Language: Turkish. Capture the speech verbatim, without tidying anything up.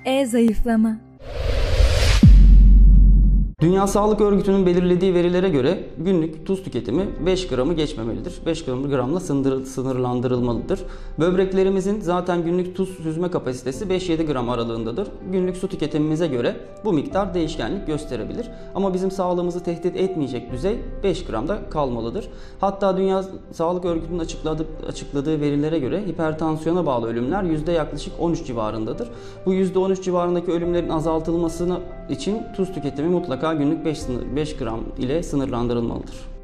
E-zayıflama. Dünya Sağlık Örgütü'nün belirlediği verilere göre günlük tuz tüketimi beş gramı geçmemelidir. beş gramla sınırlandırılmalıdır. Böbreklerimizin zaten günlük tuz süzme kapasitesi beş yedi gram aralığındadır. Günlük su tüketimimize göre bu miktar değişkenlik gösterebilir. Ama bizim sağlığımızı tehdit etmeyecek düzey beş gramda kalmalıdır. Hatta Dünya Sağlık Örgütü'nün açıkladığı, açıkladığı verilere göre hipertansiyona bağlı ölümler yüzde yaklaşık on üç civarındadır. Bu yüzde on üç civarındaki ölümlerin azaltılmasını için tuz tüketimi mutlaka günlük beş gram ile sınırlandırılmalıdır.